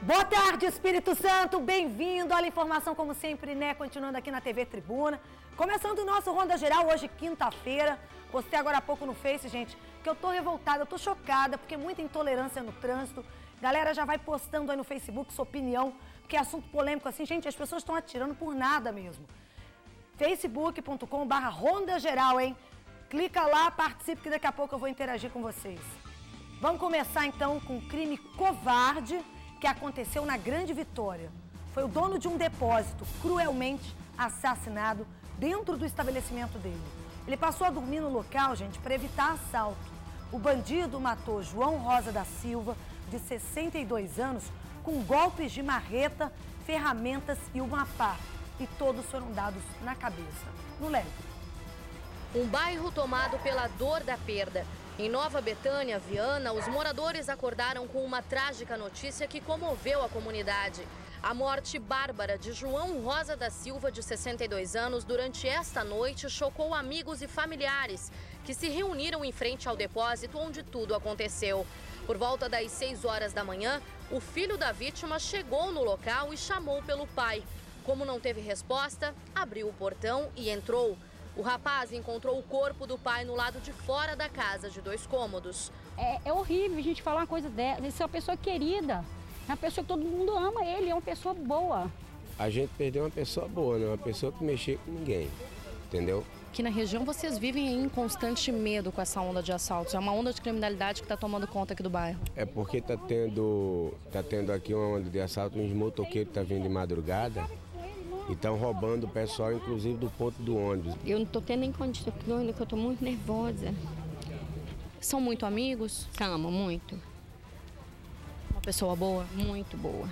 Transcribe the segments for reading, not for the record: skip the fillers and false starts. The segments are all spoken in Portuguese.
Boa tarde, Espírito Santo, bem-vindo. Olha a informação, como sempre, né? Continuando aqui na TV Tribuna. Começando o nosso Ronda Geral, hoje, quinta-feira. Postei agora há pouco no Face, gente, que eu tô revoltada, eu tô chocada, porque muita intolerância no trânsito. Galera já vai postando aí no Facebook sua opinião, porque é assunto polêmico assim. Gente, as pessoas estão atirando por nada mesmo. facebook.com/Ronda Geral, hein? Clica lá, participe, que daqui a pouco eu vou interagir com vocês. Vamos começar, então, com um crime covarde que aconteceu na Grande Vitória. Foi o dono de um depósito cruelmente assassinado dentro do estabelecimento dele. Ele passou a dormir no local, gente, para evitar assalto. O bandido matou João Rosa da Silva, de 62 anos, com golpes de marreta, ferramentas e uma pá. E todos foram dados na cabeça. No leve. Um bairro tomado pela dor da perda. Em Nova Betânia, Viana, os moradores acordaram com uma trágica notícia que comoveu a comunidade. A morte bárbara de João Rosa da Silva, de 62 anos, durante esta noite chocou amigos e familiares que se reuniram em frente ao depósito onde tudo aconteceu. Por volta das 6 horas da manhã, o filho da vítima chegou no local e chamou pelo pai. Como não teve resposta, abriu o portão e entrou. O rapaz encontrou o corpo do pai no lado de fora da casa de 2 cômodos. É horrível a gente falar uma coisa dessa. Ele é uma pessoa querida, é uma pessoa que todo mundo ama ele, é uma pessoa boa. A gente perdeu uma pessoa boa, né? Uma pessoa que mexia com ninguém, entendeu? Aqui na região vocês vivem em constante medo com essa onda de assaltos. É uma onda de criminalidade que está tomando conta aqui do bairro. É porque tá tendo aqui uma onda de assalto, uns motoqueiros que tá vindo de madrugada. E estão roubando o pessoal, inclusive do ponto do ônibus. Eu não estou tendo nem condição, que eu estou muito nervosa. São muito amigos? Calma, muito. Uma pessoa boa? Muito boa.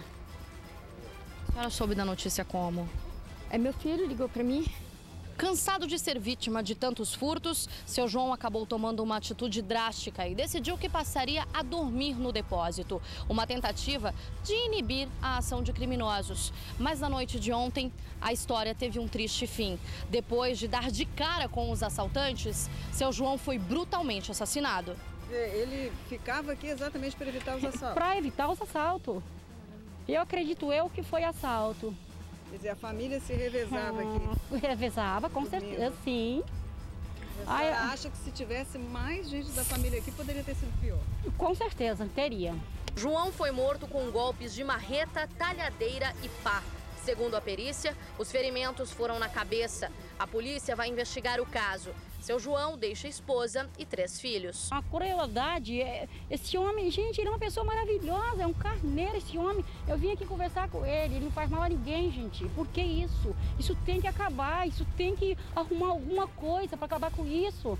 A senhora soube da notícia como? Meu filho ligou para mim. Cansado de ser vítima de tantos furtos, seu João acabou tomando uma atitude drástica e decidiu que passaria a dormir no depósito. Uma tentativa de inibir a ação de criminosos. Mas na noite de ontem, a história teve um triste fim. Depois de dar de cara com os assaltantes, seu João foi brutalmente assassinado. Ele ficava aqui exatamente para evitar os assaltos? Para evitar os assaltos. Eu acredito que foi assalto. Quer dizer, a família se revezava aqui? Revezava, com certeza, sim. A senhora acha que se tivesse mais gente da família aqui, poderia ter sido pior? Com certeza, teria. João foi morto com golpes de marreta, talhadeira e pá. Segundo a perícia, os ferimentos foram na cabeça. A polícia vai investigar o caso. Seu João deixa esposa e 3 filhos. A crueldade, esse homem, gente, ele é uma pessoa maravilhosa, é um carneiro esse homem. Eu vim aqui conversar com ele não faz mal a ninguém, gente. Por que isso? Isso tem que acabar, isso tem que arrumar alguma coisa para acabar com isso.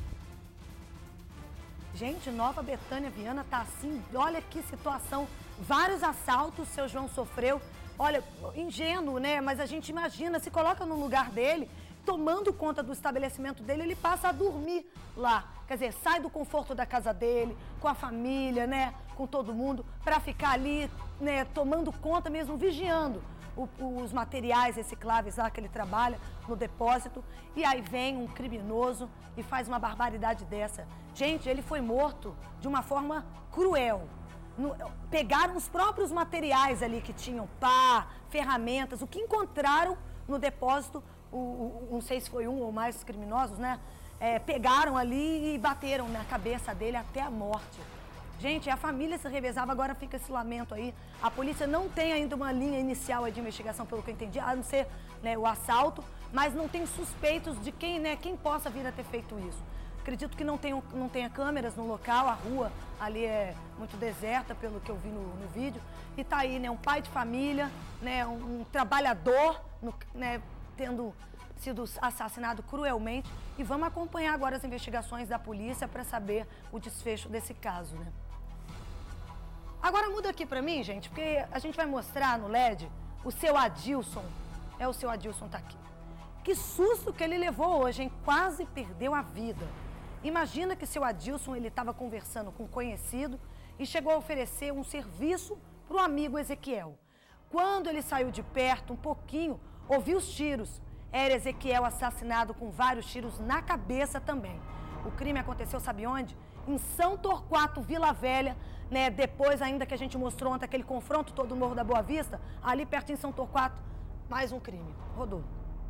Gente, Nova Betânia, Viana, tá assim, olha que situação. Vários assaltos seu João sofreu. Olha, ingênuo, né? Mas a gente imagina, se coloca no lugar dele, tomando conta do estabelecimento dele, ele passa a dormir lá. Quer dizer, sai do conforto da casa dele, com a família, né? Com todo mundo, para ficar ali, né? Tomando conta mesmo, vigiando os materiais recicláveis lá que ele trabalha no depósito. E aí vem um criminoso e faz uma barbaridade dessa. Gente, ele foi morto de uma forma cruel. Pegaram os próprios materiais ali que tinham pá, ferramentas, o que encontraram no depósito, não sei se foi um ou mais criminosos, né? Pegaram ali e bateram na cabeça dele até a morte. Gente, a família se revezava, agora fica esse lamento aí. A polícia não tem ainda uma linha inicial de investigação, pelo que eu entendi, a não ser, né, o assalto, mas não tem suspeitos de quem, né, quem possa vir a ter feito isso. Acredito que não tenha câmeras no local, a rua ali é muito deserta, pelo que eu vi no vídeo. E tá aí, né, um pai de família, né, um trabalhador, né, tendo sido assassinado cruelmente. E vamos acompanhar agora as investigações da polícia para saber o desfecho desse caso, né? Agora muda aqui para mim, gente, porque a gente vai mostrar no LED o seu Adilson. O seu Adilson tá aqui. Que susto que ele levou hoje, hein? Quase perdeu a vida. Imagina que seu Adilson, ele estava conversando com um conhecido e chegou a oferecer um serviço para o amigo Ezequiel. Quando ele saiu de perto, um pouquinho, ouviu os tiros. Era Ezequiel assassinado com vários tiros na cabeça também. O crime aconteceu, sabe onde? em São Torquato, Vila Velha, né? Depois ainda que a gente mostrou ontem aquele confronto todo no Morro da Boa Vista, ali perto em São Torquato, mais um crime. Rodou.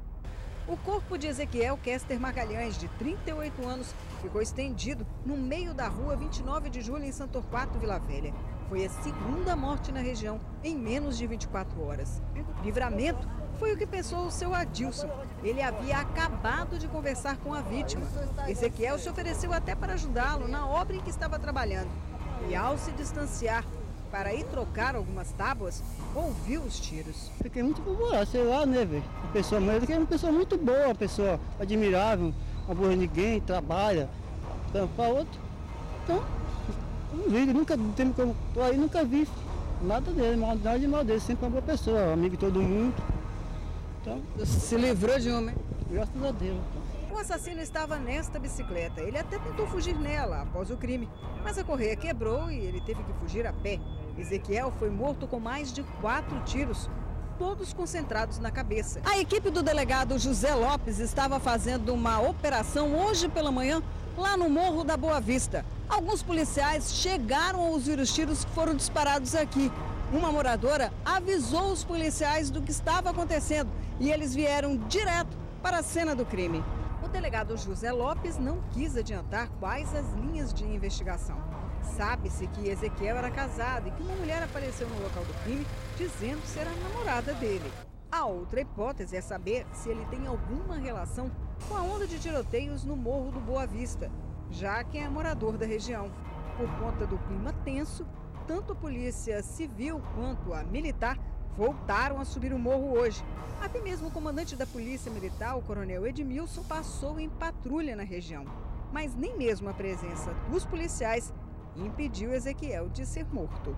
O corpo de Ezequiel Kester Magalhães, de 38 anos, ficou estendido no meio da rua 29 de julho, em São Torquato, Vila Velha. Foi a segunda morte na região em menos de 24 horas. Livramento foi o que pensou o seu Adilson. Ele havia acabado de conversar com a vítima. Ezequiel se ofereceu até para ajudá-lo na obra em que estava trabalhando. E ao se distanciar para ir trocar algumas tábuas, ouviu os tiros. Fiquei muito apavorado, sei lá, né, velho? Mas ele é uma pessoa muito boa, uma pessoa admirável, não aborre ninguém, trabalha, para outro. Então, não vi, nunca, tô aí, nunca vi nada dele, nada de mal dele, sempre uma boa pessoa, amigo de todo mundo. Então, se livrou de um, hein? Graças a Deus. O assassino estava nesta bicicleta. Ele até tentou fugir nela após o crime, mas a correia quebrou e ele teve que fugir a pé. Ezequiel foi morto com mais de 4 tiros, todos concentrados na cabeça. A equipe do delegado José Lopes estava fazendo uma operação hoje pela manhã lá no Morro da Boa Vista. Alguns policiais chegaram a ouvir os tiros que foram disparados aqui. Uma moradora avisou os policiais do que estava acontecendo e eles vieram direto para a cena do crime. O delegado José Lopes não quis adiantar quais as linhas de investigação. Sabe-se que Ezequiel era casado e que uma mulher apareceu no local do crime dizendo ser a namorada dele. A outra hipótese é saber se ele tem alguma relação com a onda de tiroteios no Morro do Boa Vista, já que é morador da região. Por conta do clima tenso, tanto a polícia civil quanto a militar voltaram a subir o morro hoje. Até mesmo o comandante da Polícia Militar, o coronel Edmilson, passou em patrulha na região. Mas nem mesmo a presença dos policiais impediu Ezequiel de ser morto.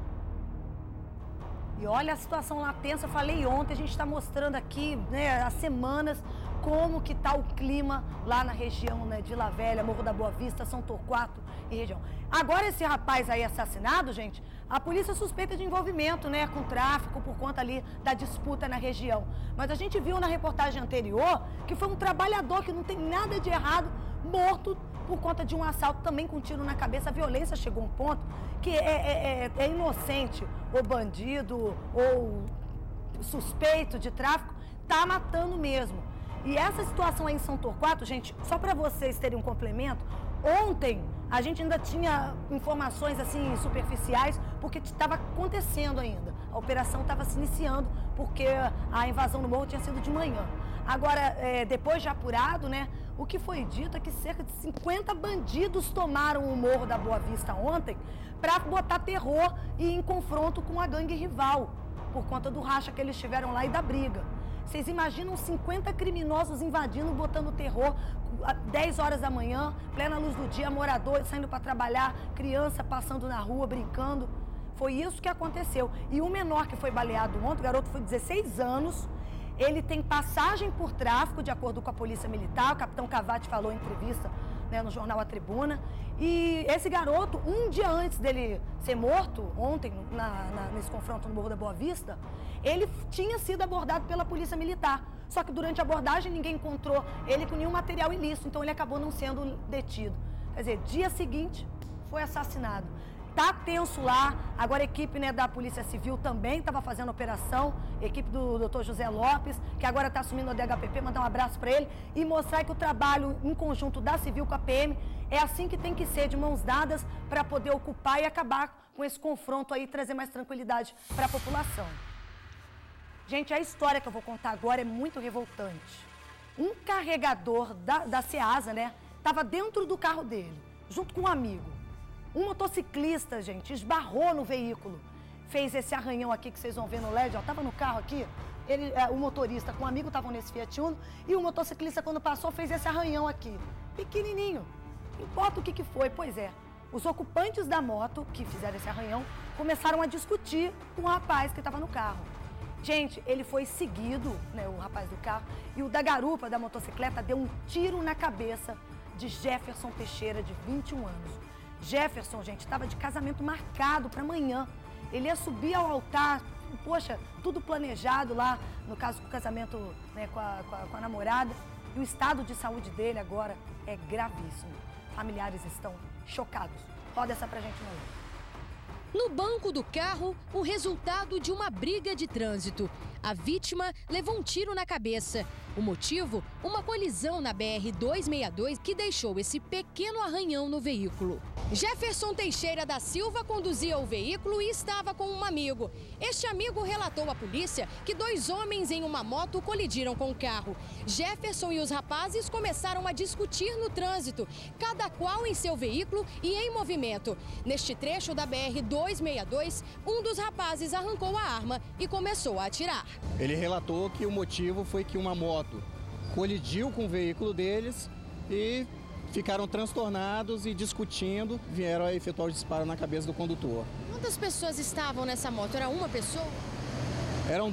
E olha a situação lá tensa, eu falei ontem, a gente está mostrando aqui, né, há semanas, como que está o clima lá na região, né, de Vila Velha, Morro da Boa Vista, São Torquato e região. Agora esse rapaz aí assassinado, gente, a polícia suspeita de envolvimento, né, com tráfico por conta ali da disputa na região. Mas a gente viu na reportagem anterior que foi um trabalhador que não tem nada de errado, morto por conta de um assalto também com tiro na cabeça. A violência chegou a um ponto que é inocente, ou bandido, ou suspeito de tráfico, tá matando mesmo. E essa situação aí em São Torquato, gente, só para vocês terem um complemento, ontem a gente ainda tinha informações assim superficiais, porque estava acontecendo ainda. A operação estava se iniciando, porque a invasão no morro tinha sido de manhã. Agora, depois de apurado, né, o que foi dito é que cerca de 50 bandidos tomaram o Morro da Boa Vista ontem para botar terror e em confronto com a gangue rival, por conta do racha que eles tiveram lá e da briga. Vocês imaginam 50 criminosos invadindo, botando terror, 10 horas da manhã, plena luz do dia, moradores saindo para trabalhar, criança passando na rua, brincando. Foi isso que aconteceu. E o menor que foi baleado ontem, o garoto foi 16 anos, ele tem passagem por tráfico, de acordo com a Polícia Militar, o capitão Cavati falou em entrevista, né, no jornal A Tribuna. E esse garoto, um dia antes dele ser morto, ontem, nesse confronto no Morro da Boa Vista, ele tinha sido abordado pela Polícia Militar. Só que durante a abordagem ninguém encontrou ele com nenhum material ilícito, então ele acabou não sendo detido. Quer dizer, dia seguinte foi assassinado. Tá tenso lá, agora a equipe, né, da Polícia Civil também estava fazendo operação, equipe do Dr. José Lopes, que agora está assumindo a DHPP, mandar um abraço para ele e mostrar que o trabalho em conjunto da Civil com a PM é assim que tem que ser, de mãos dadas, para poder ocupar e acabar com esse confronto aí e trazer mais tranquilidade para a população. Gente, a história que eu vou contar agora é muito revoltante. Um carregador da Ceasa, né, estava dentro do carro dele, junto com um amigo. Um motociclista, gente, esbarrou no veículo, fez esse arranhão aqui que vocês vão ver no LED, ó, tava no carro aqui, o motorista com um amigo estavam nesse Fiat Uno, e o motociclista, quando passou, fez esse arranhão aqui, pequenininho. Importa o que foi, pois é, os ocupantes da moto, que fizeram esse arranhão, começaram a discutir com o rapaz que estava no carro. Gente, ele foi seguido, né, o rapaz do carro, e o da garupa da motocicleta deu um tiro na cabeça de Jefferson Teixeira, de 21 anos. Jefferson, gente, estava de casamento marcado para amanhã. Ele ia subir ao altar, poxa, tudo planejado lá, no caso do casamento, né, com a namorada. E o estado de saúde dele agora é gravíssimo. Familiares estão chocados. Roda essa pra gente, Manu. No banco do carro, o resultado de uma briga de trânsito. A vítima levou um tiro na cabeça. O motivo? Uma colisão na BR-262 que deixou esse pequeno arranhão no veículo. Jefferson Teixeira da Silva conduzia o veículo e estava com um amigo. Este amigo relatou à polícia que 2 homens em uma moto colidiram com o carro. Jefferson e os rapazes começaram a discutir no trânsito, cada qual em seu veículo e em movimento. Neste trecho da BR-262, um dos rapazes arrancou a arma e começou a atirar. Ele relatou que o motivo foi que uma moto colidiu com o veículo deles e ficaram transtornados e discutindo, vieram a efetuar o disparo na cabeça do condutor. Quantas pessoas estavam nessa moto? Era uma pessoa? Eram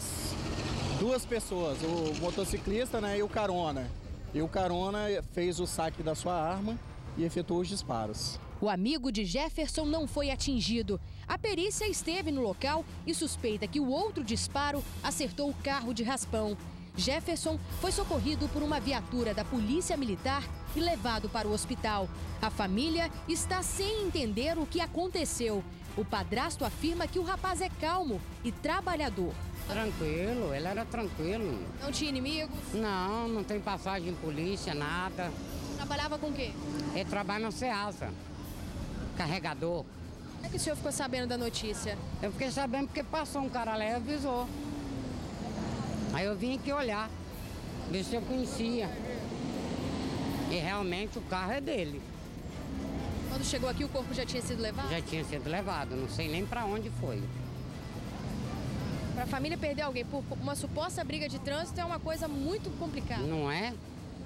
duas pessoas, o motociclista, né, e o carona. E o carona fez o saque da sua arma e efetuou os disparos. O amigo de Jefferson não foi atingido. A perícia esteve no local e suspeita que o outro disparo acertou o carro de raspão. Jefferson foi socorrido por uma viatura da Polícia Militar e levado para o hospital. A família está sem entender o que aconteceu. O padrasto afirma que o rapaz é calmo e trabalhador. Tranquilo, ele era tranquilo. Não tinha inimigos? Não, não tem passagem em polícia, nada. Trabalhava com o quê? Ele trabalha na Ceasa, carregador. Como é que o senhor ficou sabendo da notícia? Eu fiquei sabendo porque passou um cara lá e avisou. Aí eu vim aqui olhar, ver se eu conhecia. E realmente o carro é dele. Quando chegou aqui, o corpo já tinha sido levado? Já tinha sido levado, não sei nem para onde foi. Para a família perder alguém por uma suposta briga de trânsito é uma coisa muito complicada. Não é?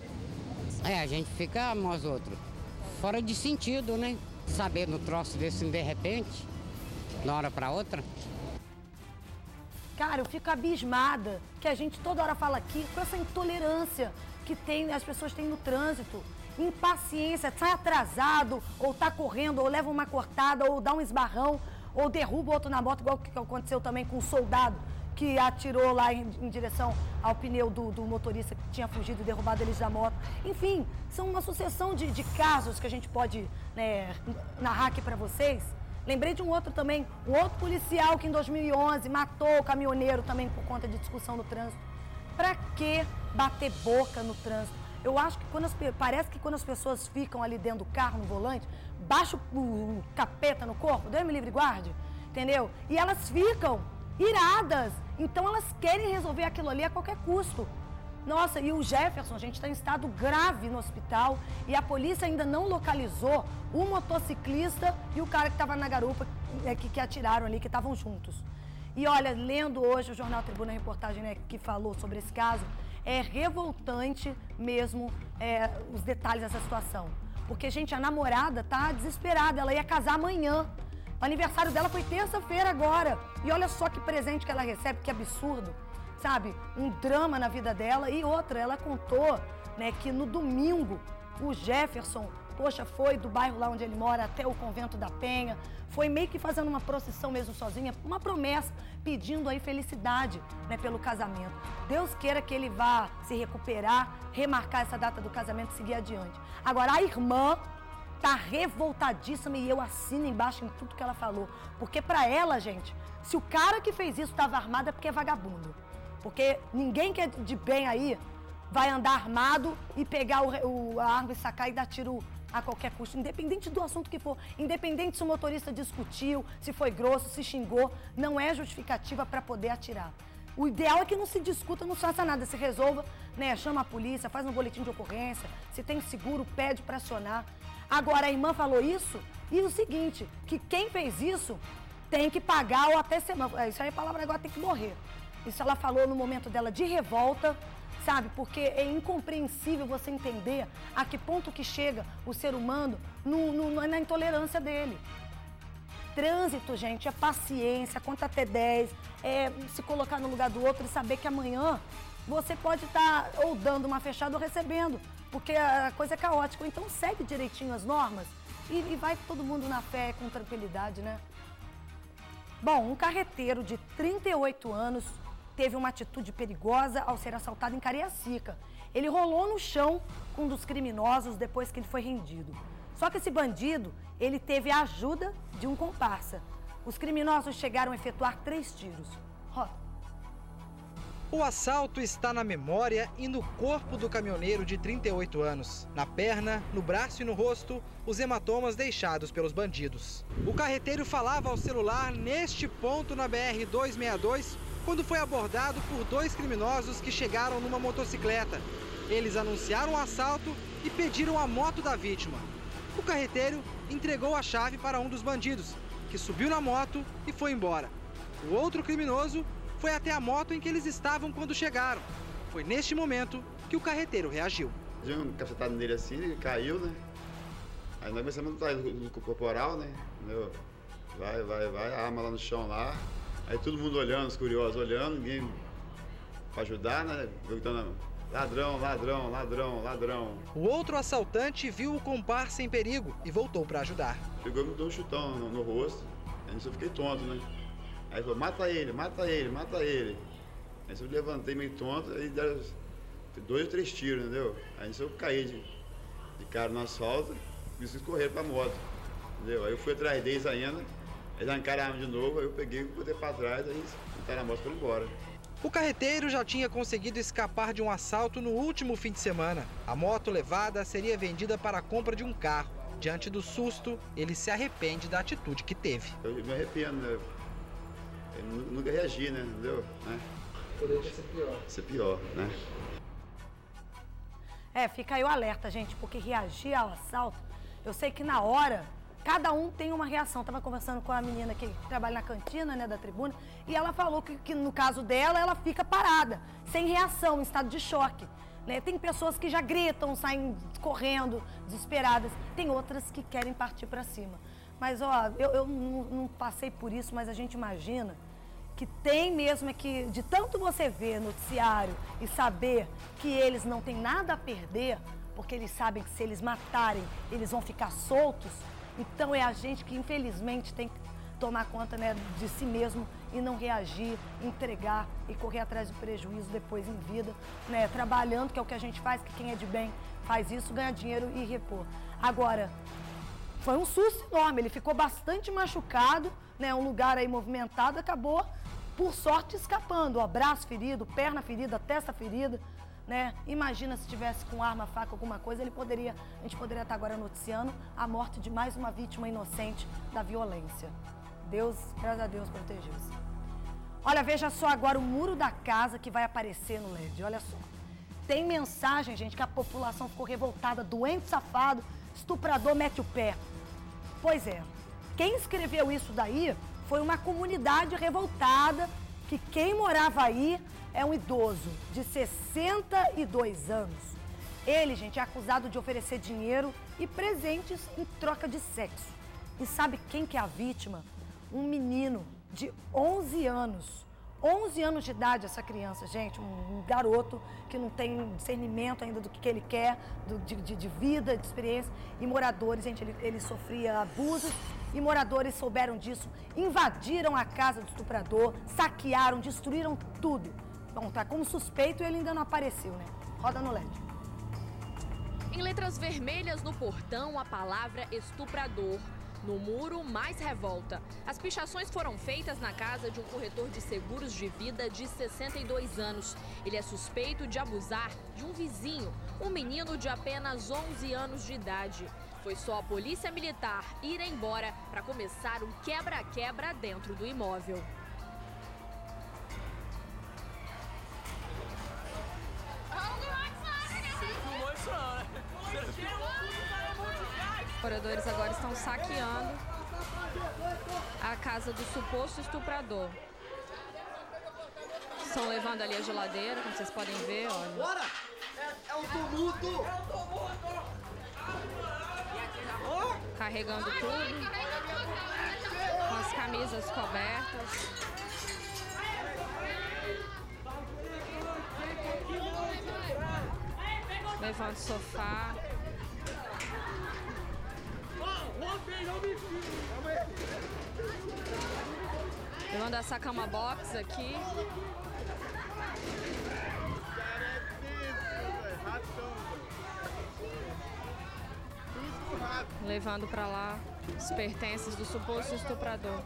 É, a gente fica, nós outros, fora de sentido, né? Saber no troço desse de repente, de uma hora para outra. Cara, eu fico abismada que a gente toda hora fala aqui com essa intolerância que as pessoas têm no trânsito. Impaciência, sai atrasado, ou tá correndo, ou leva uma cortada, ou dá um esbarrão, ou derruba outro na moto, igual o que aconteceu também com um soldado que atirou lá em direção ao pneu do motorista que tinha fugido e derrubado eles da moto. Enfim, são uma sucessão de casos que a gente pode, né, narrar aqui pra vocês. Lembrei de um outro também, um outro policial que em 2011 matou o caminhoneiro também por conta de discussão no trânsito. Pra que bater boca no trânsito? Eu acho que parece que quando as pessoas ficam ali dentro do carro, no volante, baixa o capeta no corpo, Deus me livre e guarde, entendeu? E elas ficam iradas, então elas querem resolver aquilo ali a qualquer custo. Nossa, e o Jefferson, gente, está em estado grave no hospital e a polícia ainda não localizou o motociclista e o cara que estava na garupa, que atiraram ali, que estavam juntos. E olha, lendo hoje o Jornal Tribuna, a reportagem, né, que falou sobre esse caso, é revoltante mesmo os detalhes dessa situação. Porque, gente, a namorada tá desesperada, ela ia casar amanhã. O aniversário dela foi terça-feira agora. E olha só que presente que ela recebe, que absurdo. Sabe, um drama na vida dela. E outra, ela contou, né, que no domingo o Jefferson, poxa, foi do bairro lá onde ele mora até o Convento da Penha, foi meio que fazendo uma procissão mesmo sozinha, uma promessa, pedindo aí felicidade, né, pelo casamento. Deus queira que ele vá se recuperar, remarcar essa data do casamento e seguir adiante. Agora, a irmã tá revoltadíssima e eu assino embaixo em tudo que ela falou. Porque pra ela, gente, se o cara que fez isso estava armado é porque é vagabundo. Porque ninguém que é de bem aí vai andar armado e pegar a arma e sacar e dar tiro a qualquer custo, independente do assunto que for, independente se o motorista discutiu, se foi grosso, se xingou, não é justificativa para poder atirar. O ideal é que não se discuta, não se faça nada, se resolva, né, chama a polícia, faz um boletim de ocorrência, se tem seguro, pede para acionar. Agora, a irmã falou isso e o seguinte, que quem fez isso tem que pagar ou até ser... Isso aí é palavra agora, tem que morrer. Isso ela falou no momento dela de revolta, sabe? Porque é incompreensível você entender a que ponto que chega o ser humano na intolerância dele. Trânsito, gente, é paciência, conta até 10, é se colocar no lugar do outro e saber que amanhã você pode estar ou dando uma fechada ou recebendo, porque a coisa é caótica. Então segue direitinho as normas e vai todo mundo na fé com tranquilidade, né? Bom, um carreteiro de 38 anos teve uma atitude perigosa ao ser assaltado em Cariacica. Ele rolou no chão com um dos criminosos depois que ele foi rendido. Só que esse bandido, ele teve a ajuda de um comparsa. Os criminosos chegaram a efetuar 3 tiros. Roda. O assalto está na memória e no corpo do caminhoneiro de 38 anos. Na perna, no braço e no rosto, os hematomas deixados pelos bandidos. O carreteiro falava ao celular neste ponto na BR-262 quando foi abordado por 2 criminosos que chegaram numa motocicleta. Eles anunciaram o assalto e pediram a moto da vítima. O carreteiro entregou a chave para um dos bandidos, que subiu na moto e foi embora. O outro criminoso foi até a moto em que eles estavam quando chegaram. Foi neste momento que o carreteiro reagiu. Deu um cacetado nele assim, ele caiu, né? Aí nós começamos a lutar no corporal, né? Entendeu? Vai, a arma lá no chão lá. Aí todo mundo olhando, os curiosos olhando, ninguém pra ajudar, né? Gritando, ladrão, ladrão, ladrão, ladrão. O outro assaltante viu o comparsa em perigo e voltou para ajudar. Chegou e me deu um chutão no rosto, aí eu fiquei tonto, né? Aí falou, mata ele, mata ele, mata ele. Aí eu levantei meio tonto, aí deram 2 ou 3 tiros, entendeu? Aí eu caí de cara no asfalto e eles correram pra moto, entendeu? Aí eu fui atrás deles ainda, eles arrancaram a arma de novo, aí eu peguei e botei pra trás, aí botaram a moto e foram embora. O carreteiro já tinha conseguido escapar de um assalto no último fim de semana. A moto levada seria vendida para a compra de um carro. Diante do susto, ele se arrepende da atitude que teve. Eu me arrependo, né? Eu nunca reagi, né? Entendeu? Né? Poderia ser pior. Ser pior, né? Fica aí o alerta, gente, porque reagir ao assalto, eu sei que na hora, cada um tem uma reação. Estava conversando com a menina que trabalha na cantina, né, da tribuna, e ela falou que no caso dela, ela fica parada, sem reação, em estado de choque. Né? Tem pessoas que já gritam, saem correndo, desesperadas. Tem outras que querem partir para cima. Mas, ó, eu não passei por isso, mas a gente imagina que tem mesmo que, de tanto você ver noticiário e saber que eles não têm nada a perder, porque eles sabem que se eles matarem, eles vão ficar soltos. Então é a gente que, infelizmente, tem que tomar conta, né, de si mesmo e não reagir, entregar e correr atrás do prejuízo depois em vida, né, trabalhando, que é o que a gente faz, que quem é de bem faz isso, ganha dinheiro e repor. Agora, foi um susto enorme, ele ficou bastante machucado, né, um lugar aí movimentado, acabou, por sorte, escapando, ó, braço ferido, perna ferida, testa ferida, né? Imagina se tivesse com arma, faca, alguma coisa, a gente poderia estar agora noticiando a morte de mais uma vítima inocente da violência. Deus, graças a Deus, protegeu-se. Olha, veja só agora o muro da casa que vai aparecer no LED, olha só. Tem mensagem, gente, que a população ficou revoltada, doente, safado, estuprador, mete o pé. Pois é, quem escreveu isso daí foi uma comunidade revoltada, que quem morava aí é um idoso de 62 anos. Ele, gente, é acusado de oferecer dinheiro e presentes em troca de sexo. E sabe quem que é a vítima? Um menino de 11 anos. 11 anos de idade essa criança, gente, um garoto que não tem discernimento ainda do que ele quer, de vida, de experiência. E moradores, gente, ele sofria abusos e moradores souberam disso, invadiram a casa do estuprador, saquearam, destruíram tudo. Bom, tá como suspeito e ele ainda não apareceu, né? Roda no LED. Em letras vermelhas no portão, a palavra estuprador. No muro, mais revolta. As pichações foram feitas na casa de um corretor de seguros de vida de 62 anos. Ele é suspeito de abusar de um vizinho, um menino de apenas 11 anos de idade. Foi só a polícia militar ir embora para começar um quebra-quebra dentro do imóvel. Os moradores agora estão saqueando a casa do suposto estuprador. Estão levando ali a geladeira, como vocês podem ver, olha. Bora! É um tumulto! Carregando tudo, com as camisas cobertas. Levando o sofá. Levando essa cama box aqui. levando para lá os pertences do suposto estuprador.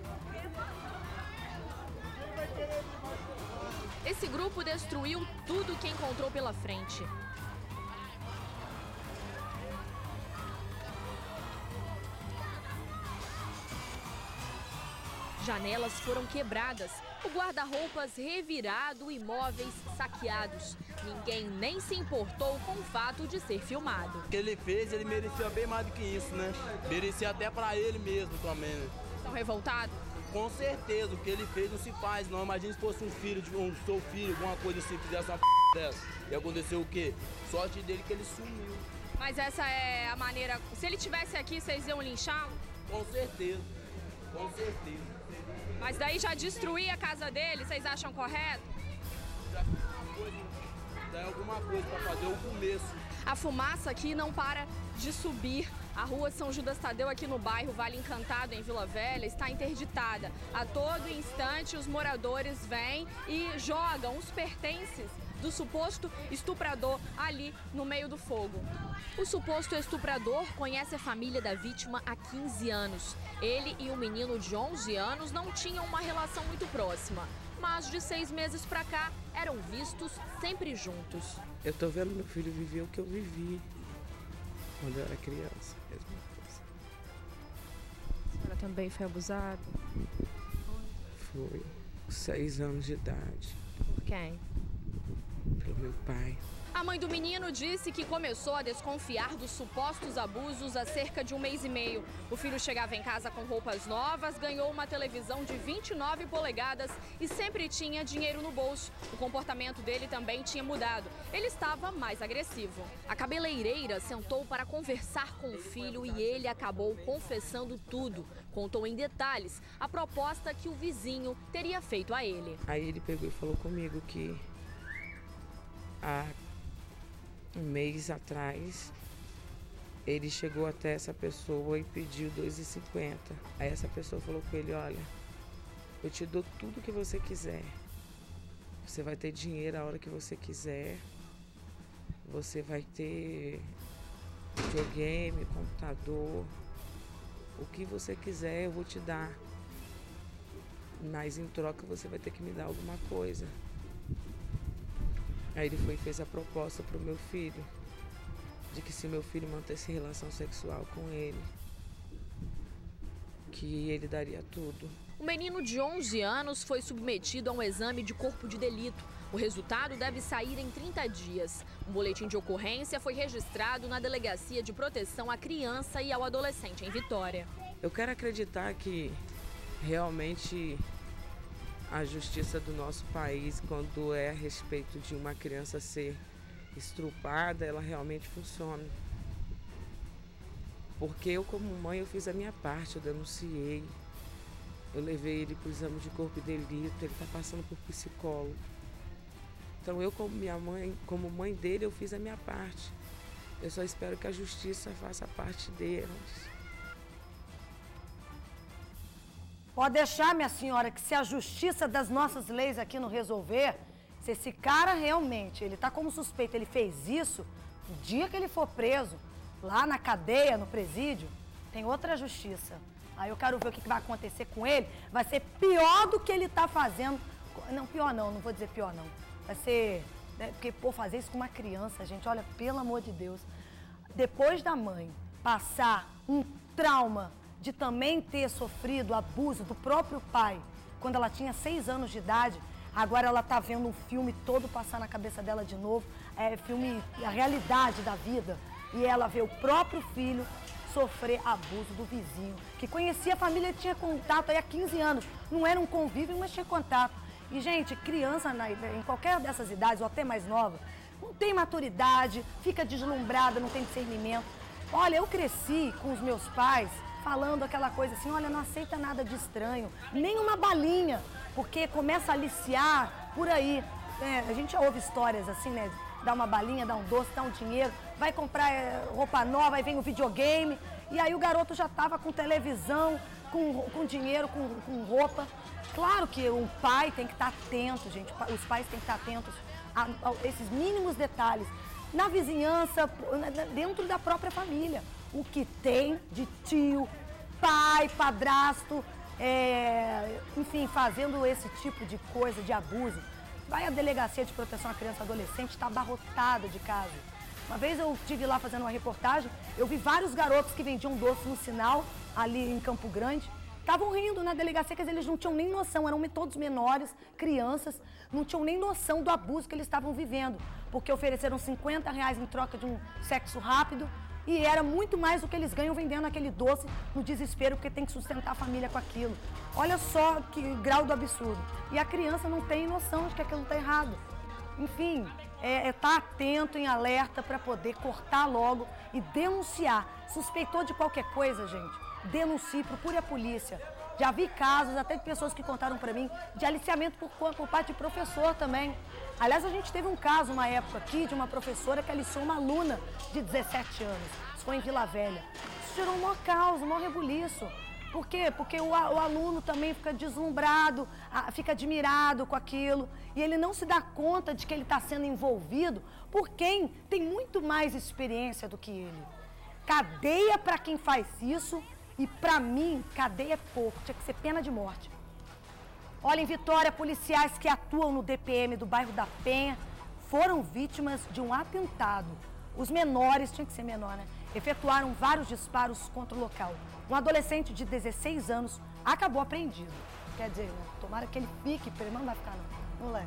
Esse grupo destruiu tudo que encontrou pela frente. Janelas foram quebradas, o guarda-roupas revirado e móveis saqueados. Ninguém nem se importou com o fato de ser filmado. O que ele fez, ele merecia bem mais do que isso, né? Merecia até pra ele mesmo também, né? Estão revoltados? Com certeza, o que ele fez não se faz, não. Imagina se fosse um seu filho, alguma coisa assim, fizesse uma dessa. E aconteceu o quê? Sorte dele que ele sumiu. Mas essa é a maneira... Se ele tivesse aqui, vocês iam linchá-lo? Com certeza, com certeza. Mas daí já destruir a casa dele, vocês acham correto? Já é alguma coisa para fazer o começo. A fumaça aqui não para de subir. A rua São Judas Tadeu aqui no bairro Vale Encantado, em Vila Velha, está interditada. A todo instante os moradores vêm e jogam os pertences do suposto estuprador ali no meio do fogo. O suposto estuprador conhece a família da vítima há 15 anos. Ele e o menino de 11 anos não tinham uma relação muito próxima, mas de 6 meses pra cá eram vistos sempre juntos. Eu tô vendo meu filho viver o que eu vivi quando eu era criança. Mesma coisa. A senhora também foi abusada? Foi. 6 anos de idade. Por quem? Pelo meu pai. A mãe do menino disse que começou a desconfiar dos supostos abusos há cerca de 1 mês e meio. O filho chegava em casa com roupas novas, ganhou uma televisão de 29 polegadas e sempre tinha dinheiro no bolso. O comportamento dele também tinha mudado. Ele estava mais agressivo. A cabeleireira sentou para conversar com o filho e ele acabou confessando tudo. Contou em detalhes a proposta que o vizinho teria feito a ele. Aí ele pegou e falou comigo que há 1 mês atrás, ele chegou até essa pessoa e pediu R$2,50. Aí essa pessoa falou com ele, olha, eu te dou tudo que você quiser. Você vai ter dinheiro a hora que você quiser. Você vai ter videogame, computador. O que você quiser eu vou te dar. Mas em troca você vai ter que me dar alguma coisa. Aí ele foi e fez a proposta para o meu filho, de que se meu filho mantesse relação sexual com ele, que ele daria tudo. O menino de 11 anos foi submetido a um exame de corpo de delito. O resultado deve sair em 30 dias. Um boletim de ocorrência foi registrado na Delegacia de Proteção à Criança e ao Adolescente em Vitória. Eu quero acreditar que realmente a justiça do nosso país, quando é a respeito de uma criança ser estrupada, ela realmente funciona. Porque eu, como mãe, eu fiz a minha parte, eu denunciei. Eu levei ele para o exame de corpo de delito, ele está passando por psicólogo. Então eu, como minha mãe, como mãe dele, eu fiz a minha parte. Eu só espero que a justiça faça a parte deles. Pode deixar, minha senhora, que se a justiça das nossas leis aqui não resolver, se esse cara realmente, ele tá como suspeito, ele fez isso, no dia que ele for preso, lá na cadeia, no presídio, tem outra justiça. Aí eu quero ver o que vai acontecer com ele, vai ser pior do que ele tá fazendo. Não, pior não vou dizer pior não. Vai ser, né, porque, pô, fazer isso com uma criança, gente, olha, pelo amor de Deus. Depois da mãe passar um trauma de também ter sofrido abuso do próprio pai, quando ela tinha 6 anos de idade, agora ela tá vendo um filme todo passar na cabeça dela de novo, filme, a realidade da vida, e ela vê o próprio filho sofrer abuso do vizinho, que conhecia a família, tinha contato aí há 15 anos, não era um convívio, mas tinha contato. E, gente, criança em qualquer dessas idades, ou até mais nova, não tem maturidade, fica deslumbrada, não tem discernimento. Olha, eu cresci com os meus pais falando aquela coisa assim, olha, não aceita nada de estranho, nem uma balinha, porque começa a aliciar por aí. A gente ouve histórias assim, né? Dá uma balinha, dá um doce, dá um dinheiro, vai comprar roupa nova, aí vem o videogame, e aí o garoto já estava com televisão, com dinheiro, com roupa. Claro que o pai tem que estar atento, gente, os pais têm que estar atentos a esses mínimos detalhes, na vizinhança, dentro da própria família. o que tem de tio, pai, padrasto, enfim, fazendo esse tipo de coisa, de abuso. Vai à Delegacia de Proteção à Criança e Adolescente, está abarrotada de casos. Uma vez eu estive lá fazendo uma reportagem, eu vi vários garotos que vendiam doce no sinal, ali em Campo Grande, estavam rindo na delegacia, quer dizer, eles não tinham nem noção, eram todos menores, crianças, não tinham nem noção do abuso que eles estavam vivendo, porque ofereceram R$50 em troca de um sexo rápido e era muito mais do que eles ganham vendendo aquele doce no desespero, porque tem que sustentar a família com aquilo. Olha só que grau do absurdo. E a criança não tem noção de que aquilo está errado. Enfim, tá atento, em alerta, para poder cortar logo e denunciar. Suspeitou de qualquer coisa, gente, denuncie, procure a polícia. Já vi casos, até de pessoas que contaram para mim, de aliciamento por parte de professor também. Aliás, a gente teve um caso, uma época aqui, de uma professora que aliciou uma aluna de 17 anos. Isso foi em Vila Velha. Isso gerou um maior caos, um maior rebuliço. Por quê? Porque o aluno também fica deslumbrado, fica admirado com aquilo. E ele não se dá conta de que ele está sendo envolvido por quem tem muito mais experiência do que ele. Cadeia para quem faz isso e, para mim, cadeia é pouco. Tinha que ser pena de morte. Olha, em Vitória, policiais que atuam no DPM do bairro da Penha foram vítimas de um atentado. Os menores, tinha que ser menor, né? Efetuaram vários disparos contra o local. Um adolescente de 16 anos acabou apreendido. Quer dizer, né? Tomara que ele fique, ele não vai ficar não. Não leve.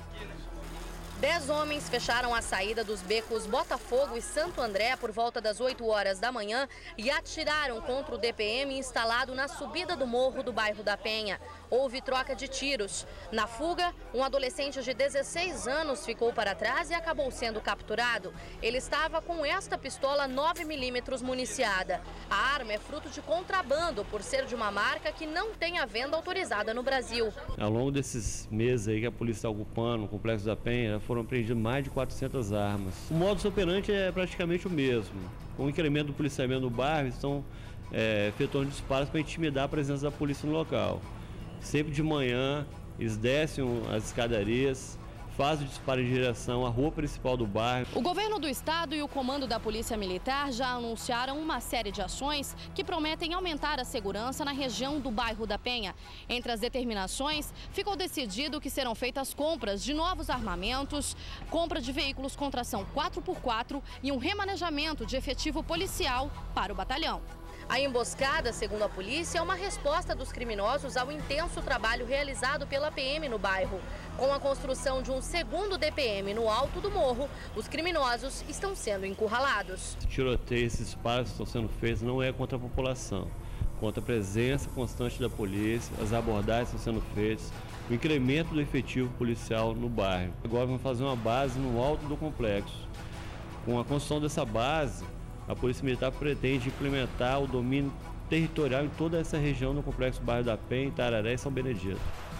10 homens fecharam a saída dos becos Botafogo e Santo André por volta das 8 horas da manhã e atiraram contra o DPM instalado na subida do morro do bairro da Penha. Houve troca de tiros. Na fuga, um adolescente de 16 anos ficou para trás e acabou sendo capturado. Ele estava com esta pistola 9mm municiada. A arma é fruto de contrabando por ser de uma marca que não tem a venda autorizada no Brasil. Ao longo desses meses aí que a polícia está ocupando o Complexo da Penha, foram apreendidas mais de 400 armas. O modus operandi é praticamente o mesmo. Com o incremento do policiamento no bairro, estão efetuando disparos para intimidar a presença da polícia no local. Sempre de manhã, eles descem as escadarias, fazem o disparo em direção à rua principal do bairro. O governo do estado e o comando da Polícia Militar já anunciaram uma série de ações que prometem aumentar a segurança na região do bairro da Penha. Entre as determinações, ficou decidido que serão feitas compras de novos armamentos, compra de veículos com tração 4x4 e um remanejamento de efetivo policial para o batalhão. A emboscada, segundo a polícia, é uma resposta dos criminosos ao intenso trabalho realizado pela PM no bairro. Com a construção de um segundo DPM no alto do morro, os criminosos estão sendo encurralados. Esse tiroteio, esses disparos que estão sendo feitos não é contra a população, contra a presença constante da polícia, as abordagens estão sendo feitas, o incremento do efetivo policial no bairro. Agora vamos fazer uma base no alto do complexo. Com a construção dessa base, a Polícia Militar pretende implementar o domínio territorial em toda essa região do Complexo Bairro da Penha, Itararé e São Benedito.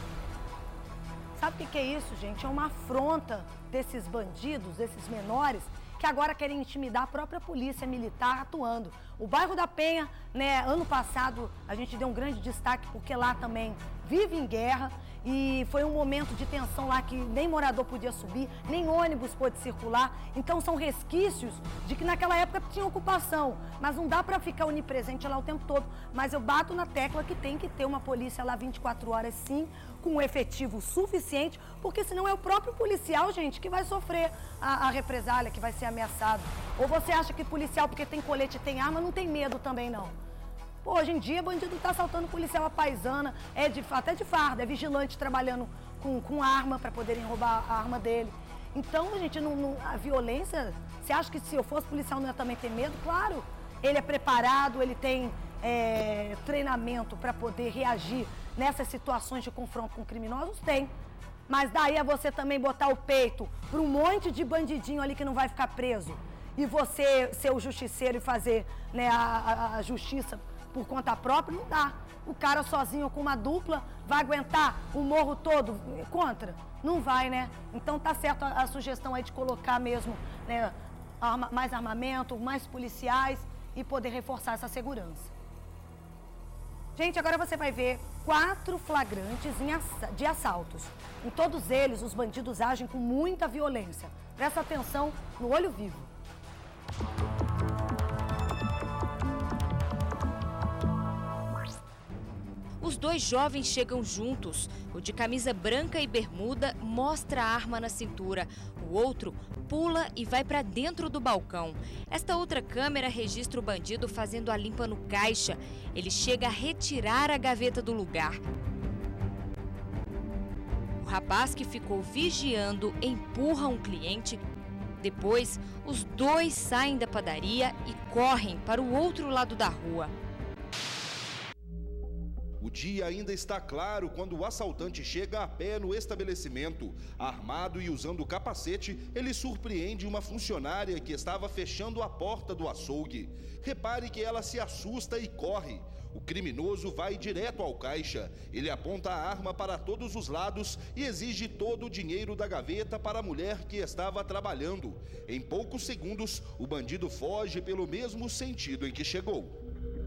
Sabe o que é isso, gente? É uma afronta desses bandidos, desses menores, que agora querem intimidar a própria Polícia Militar atuando. O bairro da Penha, né, ano passado, a gente deu um grande destaque porque lá também vive em guerra. E foi um momento de tensão lá que nem morador podia subir, nem ônibus pôde circular. Então são resquícios de que naquela época tinha ocupação. Mas não dá para ficar onipresente lá o tempo todo. Mas eu bato na tecla que tem que ter uma polícia lá 24 horas sim, com um efetivo suficiente, porque senão é o próprio policial, gente, que vai sofrer a represália, que vai ser ameaçado. Ou você acha que policial, porque tem colete e tem arma, não tem medo também não? Pô, hoje em dia, bandido tá assaltando policial à paisana, até de farda, é vigilante trabalhando com arma para poderem roubar a arma dele. Então, gente, a violência, você acha que se eu fosse policial não ia também ter medo? Claro, ele é preparado, ele tem treinamento para poder reagir nessas situações de confronto com criminosos? Tem. Mas daí é você também botar o peito para um monte de bandidinho ali que não vai ficar preso. E você ser o justiceiro e fazer, né, a justiça por conta própria, não dá. O cara sozinho com uma dupla vai aguentar o morro todo contra? Não vai, né? Então tá certo a sugestão aí de colocar mesmo, né, mais armamento, mais policiais e poder reforçar essa segurança. Gente, agora você vai ver 4 flagrantes de assaltos. Em todos eles, os bandidos agem com muita violência. Presta atenção no olho vivo. Os dois jovens chegam juntos. O de camisa branca e bermuda mostra a arma na cintura. O outro pula e vai para dentro do balcão. Esta outra câmera registra o bandido fazendo a limpa no caixa. Ele chega a retirar a gaveta do lugar. O rapaz que ficou vigiando empurra um cliente. Depois, os dois saem da padaria e correm para o outro lado da rua. O dia ainda está claro quando o assaltante chega a pé no estabelecimento. Armado e usando capacete, ele surpreende uma funcionária que estava fechando a porta do açougue. Repare que ela se assusta e corre. O criminoso vai direto ao caixa. Ele aponta a arma para todos os lados e exige todo o dinheiro da gaveta para a mulher que estava trabalhando. Em poucos segundos, o bandido foge pelo mesmo sentido em que chegou.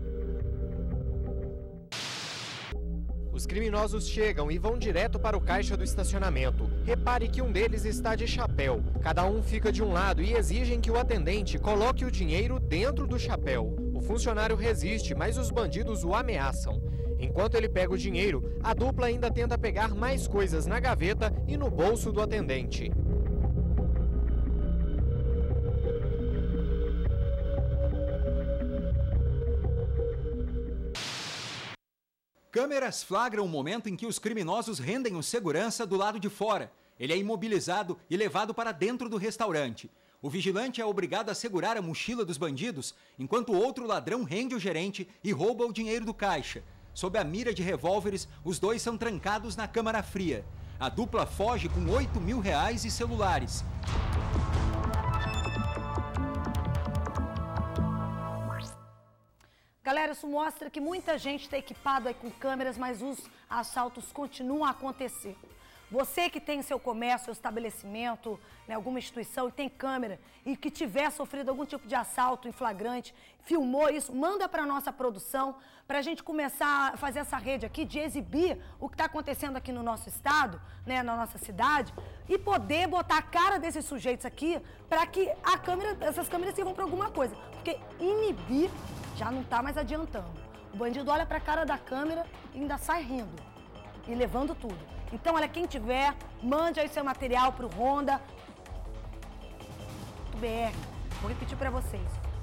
Os criminosos chegam e vão direto para o caixa do estacionamento. Repare que um deles está de chapéu. Cada um fica de um lado e exigem que o atendente coloque o dinheiro dentro do chapéu. O funcionário resiste, mas os bandidos o ameaçam. Enquanto ele pega o dinheiro, a dupla ainda tenta pegar mais coisas na gaveta e no bolso do atendente. Câmeras flagram o momento em que os criminosos rendem o segurança do lado de fora. Ele é imobilizado e levado para dentro do restaurante. O vigilante é obrigado a segurar a mochila dos bandidos, enquanto o outro ladrão rende o gerente e rouba o dinheiro do caixa. Sob a mira de revólveres, os dois são trancados na câmara fria. A dupla foge com R$8.000 e celulares. Galera, isso mostra que muita gente está equipada aí com câmeras, mas os assaltos continuam a acontecer. Você que tem seu comércio, seu estabelecimento, né, alguma instituição e tem câmera e que tiver sofrido algum tipo de assalto em flagrante, filmou isso, manda para a nossa produção para a gente começar a fazer essa rede aqui de exibir o que está acontecendo aqui no nosso estado, né, na nossa cidade e poder botar a cara desses sujeitos aqui para que essas câmeras sirvam para alguma coisa. Porque inibir já não está mais adiantando. O bandido olha para a cara da câmera e ainda sai rindo e levando tudo. Então, olha, quem tiver, mande aí seu material para o Ronda.br. Vou repetir para vocês.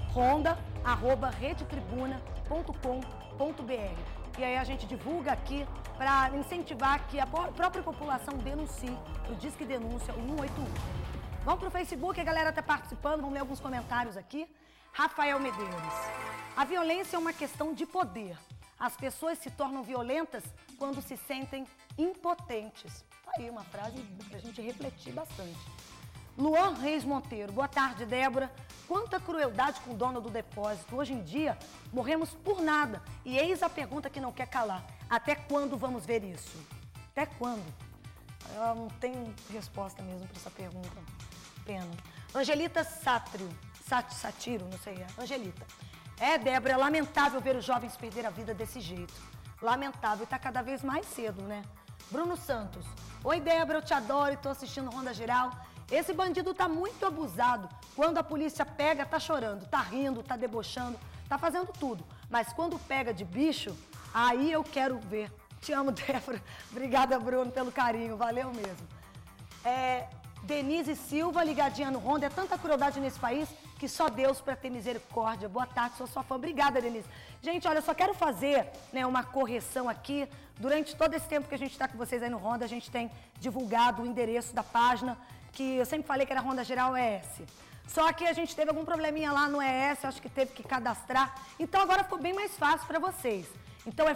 Ronda@redetribuna.com.br. E aí a gente divulga aqui para incentivar que a própria população denuncie o Disque Denúncia, o 181. Vamos para o Facebook, a galera está participando, vamos ler alguns comentários aqui. Rafael Medeiros. A violência é uma questão de poder. As pessoas se tornam violentas quando se sentem impotentes. Tá aí uma frase pra gente refletir bastante. Luan Reis Monteiro. Boa tarde, Débora. Quanta crueldade com o dono do depósito. Hoje em dia, morremos por nada. E eis a pergunta que não quer calar. Até quando vamos ver isso? Até quando? Eu não tenho resposta mesmo para essa pergunta. Pena. Angelita Satiro, não sei, Angelita. Débora, é lamentável ver os jovens perder a vida desse jeito. Lamentável, e tá cada vez mais cedo, né? Bruno Santos. Oi, Débora, eu te adoro e tô assistindo Ronda Geral. Esse bandido tá muito abusado. Quando a polícia pega, tá chorando, tá rindo, tá debochando, tá fazendo tudo. Mas quando pega de bicho, aí eu quero ver. Te amo, Débora. Obrigada, Bruno, pelo carinho. Valeu mesmo. Denise Silva, ligadinha no Ronda. É tanta crueldade nesse país que só Deus para ter misericórdia. Boa tarde, sou sua fã. Obrigada, Denise. Gente, olha, eu só quero fazer, né, uma correção aqui. Durante todo esse tempo que a gente está com vocês aí no Ronda, a gente tem divulgado o endereço da página, que eu sempre falei que era Ronda Geral ES. Só que a gente teve algum probleminha lá no ES, acho que teve que cadastrar. Então agora ficou bem mais fácil para vocês. Então é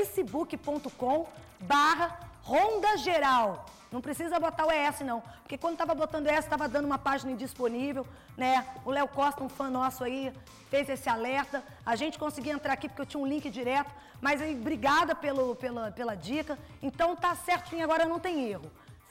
facebook.com/Ronda Geral. Não precisa botar o ES, não. Porque quando estava botando ES, estava dando uma página indisponível, né? O Léo Costa, um fã nosso aí, fez esse alerta. A gente conseguia entrar aqui porque eu tinha um link direto. Mas aí, obrigada pela dica. Então, tá certinho, agora não tem erro.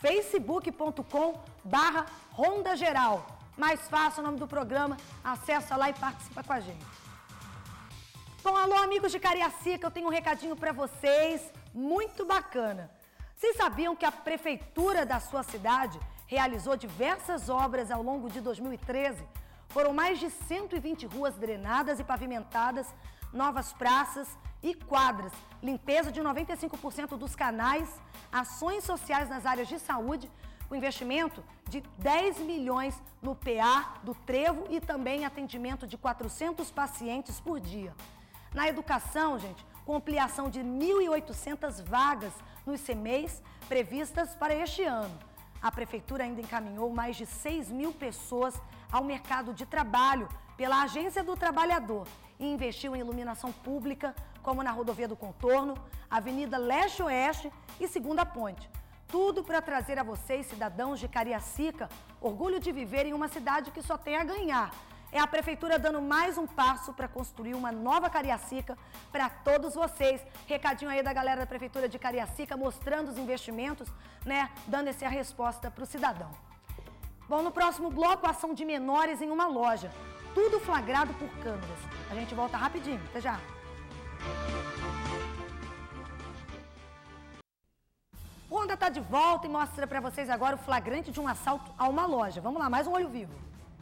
facebook.com/Ronda Geral. Mais fácil o nome do programa. Acessa lá e participa com a gente. Bom, alô, amigos de Cariacica, eu tenho um recadinho para vocês. Muito bacana. Vocês sabiam que a prefeitura da sua cidade realizou diversas obras ao longo de 2013? Foram mais de 120 ruas drenadas e pavimentadas, novas praças e quadras, limpeza de 95% dos canais, ações sociais nas áreas de saúde, com investimento de 10 milhões no PA do Trevo e também atendimento de 400 pacientes por dia. Na educação, gente, com ampliação de 1.800 vagas nos CMEs previstas para este ano. A Prefeitura ainda encaminhou mais de 6 mil pessoas ao mercado de trabalho pela Agência do Trabalhador e investiu em iluminação pública, como na Rodovia do Contorno, Avenida Leste-Oeste e Segunda Ponte. Tudo para trazer a vocês, cidadãos de Cariacica, orgulho de viver em uma cidade que só tem a ganhar. É a Prefeitura dando mais um passo para construir uma nova Cariacica para todos vocês. Recadinho aí da galera da Prefeitura de Cariacica, mostrando os investimentos, né? Dando essa resposta para o cidadão. Bom, no próximo bloco, ação de menores em uma loja. Tudo flagrado por câmeras. A gente volta rapidinho. Até já. Honda está de volta e mostra para vocês agora o flagrante de um assalto a uma loja. Vamos lá, mais um olho vivo.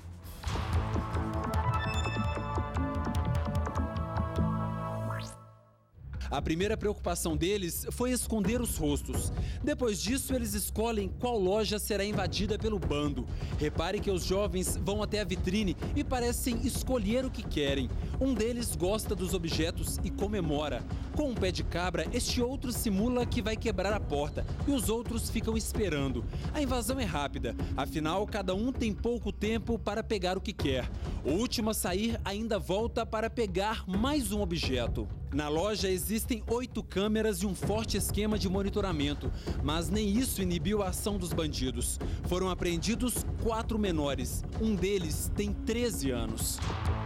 A primeira preocupação deles foi esconder os rostos. Depois disso, eles escolhem qual loja será invadida pelo bando. Repare que os jovens vão até a vitrine e parecem escolher o que querem. Um deles gosta dos objetos e comemora. Com um pé de cabra, este outro simula que vai quebrar a porta e os outros ficam esperando. A invasão é rápida, afinal, cada um tem pouco tempo para pegar o que quer. O último a sair ainda volta para pegar mais um objeto. Na loja existem 8 câmeras e um forte esquema de monitoramento, mas nem isso inibiu a ação dos bandidos. Foram apreendidos 4 menores, um deles tem 13 anos.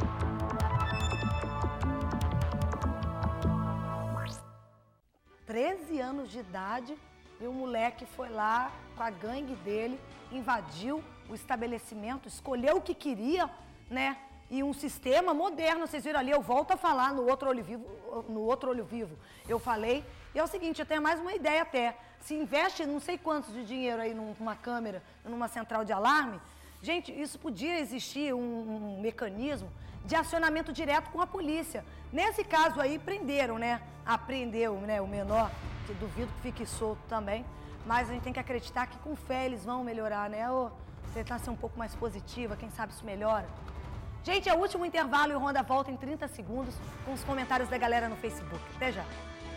Anos de idade e o moleque foi lá com a gangue dele, invadiu o estabelecimento, escolheu o que queria, né? E um sistema moderno, vocês viram ali, eu volto a falar no outro olho vivo, eu falei, e é o seguinte, eu tenho mais uma ideia até, se investe não sei quantos de dinheiro aí numa câmera, numa central de alarme, gente, isso podia existir um mecanismo de acionamento direto com a polícia. Nesse caso aí, prenderam, né? Apreendeu, né, o menor, que duvido que fique solto também, mas a gente tem que acreditar que com fé eles vão melhorar, né? Ou tentar ser um pouco mais positiva, quem sabe isso melhora. Gente, é o último intervalo e o Ronda volta em 30 segundos com os comentários da galera no Facebook. Até já.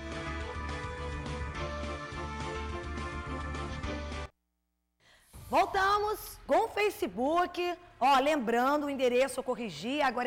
Voltamos com o Facebook. Ó, lembrando o endereço, eu corrigi, agora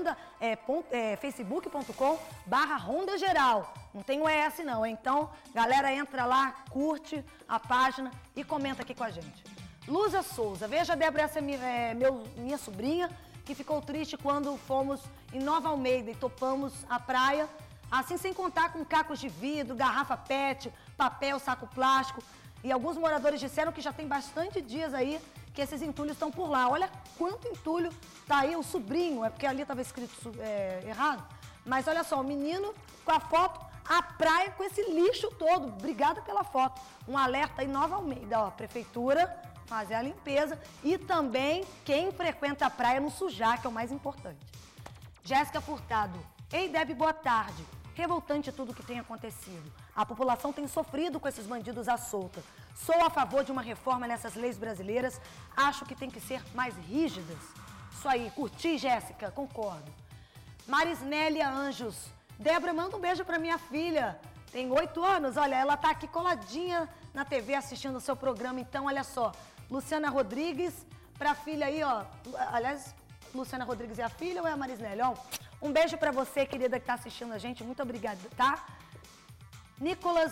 é facebook.com/Ronda Geral. Não tem o ES não, então, galera, entra lá, curte a página e comenta aqui com a gente. Luza Souza, veja, Débora, essa é minha sobrinha, que ficou triste quando fomos em Nova Almeida e topamos a praia, assim sem contar com cacos de vidro, garrafa PET, papel, saco plástico. E alguns moradores disseram que já tem bastante dias aí que esses entulhos estão por lá. Olha quanto entulho tá aí, o sobrinho, é porque ali estava escrito errado. Mas olha só, o menino com a foto, a praia com esse lixo todo. Obrigada pela foto. Um alerta aí, Nova Almeida, ó, prefeitura, fazer a limpeza e também quem frequenta a praia não sujar, que é o mais importante. Jéssica Furtado, ei Deb, boa tarde. Revoltante tudo o que tem acontecido. A população tem sofrido com esses bandidos à solta. Sou a favor de uma reforma nessas leis brasileiras. Acho que tem que ser mais rígidas. Isso aí, curti, Jéssica, concordo. Marisnélia Anjos. Débora, manda um beijo pra minha filha. Tem 8 anos, olha, ela tá aqui coladinha na TV assistindo o seu programa. Então, olha só, Luciana Rodrigues, pra filha aí, ó. Aliás, Luciana Rodrigues é a filha ou é a Marisnélia? Ó, um beijo pra você, querida, que tá assistindo a gente. Muito obrigada, tá? Nicolas.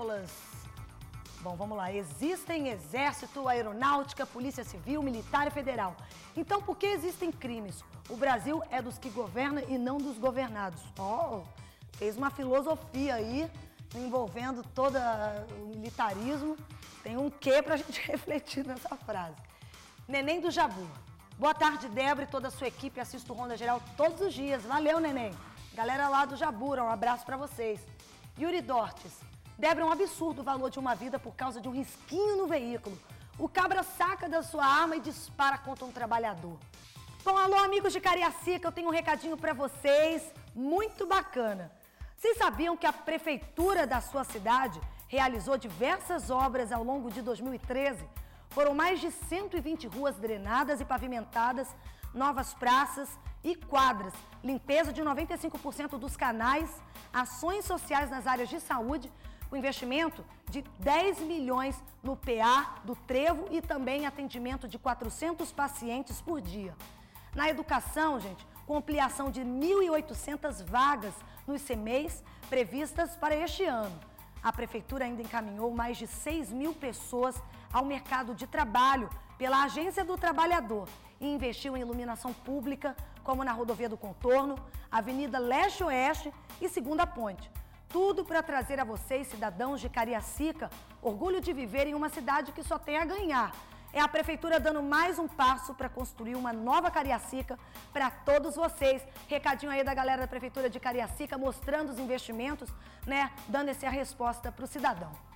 Bom, vamos lá. Existem Exército, Aeronáutica, Polícia Civil, Militar e Federal. Então, por que existem crimes? O Brasil é dos que governa e não dos governados. Ó, fez uma filosofia aí, envolvendo todo o militarismo. Tem um quê pra gente refletir nessa frase. Neném do Jabu. Boa tarde, Débora e toda a sua equipe. Assisto o Ronda Geral todos os dias. Valeu, Neném. Galera lá do Jabura, um abraço pra vocês. Yuri Dortes. Débora, é um absurdo o valor de uma vida por causa de um risquinho no veículo. O cabra saca da sua arma e dispara contra um trabalhador. Bom, alô, amigos de Cariacica, eu tenho um recadinho pra vocês, muito bacana. Vocês sabiam que a prefeitura da sua cidade realizou diversas obras ao longo de 2013? Foram mais de 120 ruas drenadas e pavimentadas, novas praças e quadras, limpeza de 95% dos canais, ações sociais nas áreas de saúde, com investimento de 10 milhões no PA do Trevo e também atendimento de 400 pacientes por dia. Na educação, gente, com ampliação de 1.800 vagas nos CMEIs previstas para este ano. A Prefeitura ainda encaminhou mais de 6.000 pessoas ao mercado de trabalho pela Agência do Trabalhador e investiu em iluminação pública, como na Rodovia do Contorno, Avenida Leste-Oeste e Segunda Ponte. Tudo para trazer a vocês, cidadãos de Cariacica, orgulho de viver em uma cidade que só tem a ganhar. É a Prefeitura dando mais um passo para construir uma nova Cariacica para todos vocês. Recadinho aí da galera da Prefeitura de Cariacica, mostrando os investimentos, né? Dando essa resposta para o cidadão.